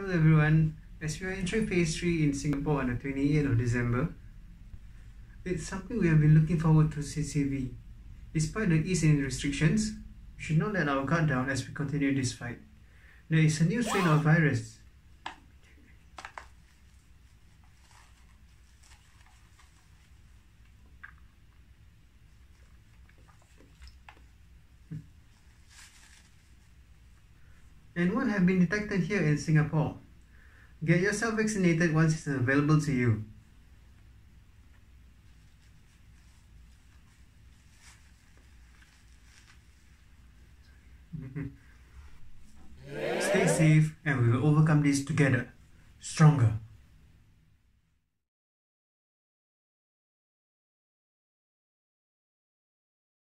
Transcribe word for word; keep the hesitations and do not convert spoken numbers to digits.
Hello everyone, as we are entering phase three in Singapore on the twenty-eighth of December, it's something we have been looking forward to since C V. Despite the ease in restrictions, we should not let our guard down as we continue this fight. There is a new strain of virus. And one have been detected here in Singapore. Get yourself vaccinated once it's available to you. Stay safe and we will overcome this together, stronger.